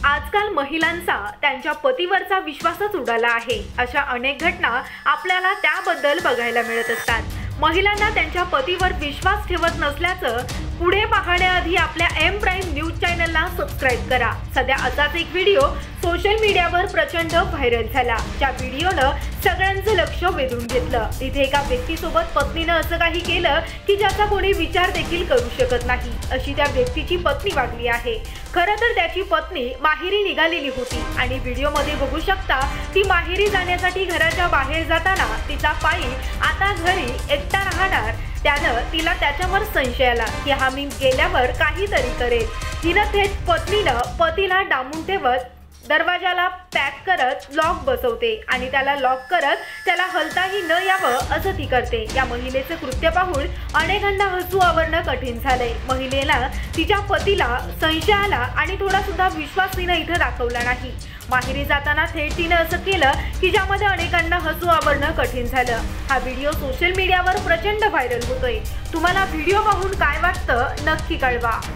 आजकाल महिलांचा त्यांच्या पतीवरचा विश्वासच उडाला आहे। अशा अनेक घटना आपल्याला त्याबद्दल बघायला मिळत असतात। महिलांना त्यांच्या पतीवर विश्वास ठेवत नसल्याचं पुढे पाहण्याआधी आपल्या एम प्राइम न्यूज चॅनलला सबस्क्राइब करा। सध्या असाच एक व्हिडिओ सोशल मीडियावर प्रचंड व्हायरल झाला। त्या व्हिडिओनं सगळ्यांचं लक्ष वेधून घेतलं। इथे एका व्यक्तीसोबत पत्नीनं असं काही केलं की ज्याचा कोणी विचार देखील करू शकत नाही, अशी त्या व्यक्तीची पत्नी वागली आहे। खरं तर त्याची पत्नी माहेरी निघालेली होती आणि व्हिडिओमध्ये बघू शकता ती माहेरी जाण्यासाठी घराच्या बाहेर जाताना तिचा पायी आता घरी एकटा राहणार। त्यानं तिला त्याच्यावर संशय आला की हा मी गेल्यावर काहीतरी करेल। तिनं थेट पतीला डांबून ठेवत दरवाजाला पॅक करत लॉक बसवते आणि त्याला लॉक करत त्याला हलताही न यावं असं ती करते। या महिलेचं कृत्य पाहून अनेकांना हसू आवरणं कठीण झालंय। महिलेला तिच्या पतीला संशय आला आणि थोडा सुद्धा विश्वास तिनं इथं दाखवला नाही। माहेरी जाताना थेट तिनं असं केलं की ज्यामध्ये अनेकांना हसू आवरणं कठीण झालं। हा व्हिडिओ सोशल मीडियावर प्रचंड व्हायरल होतोय। तुम्हाला व्हिडिओ पाहून काय वाटतं नक्की कळवा।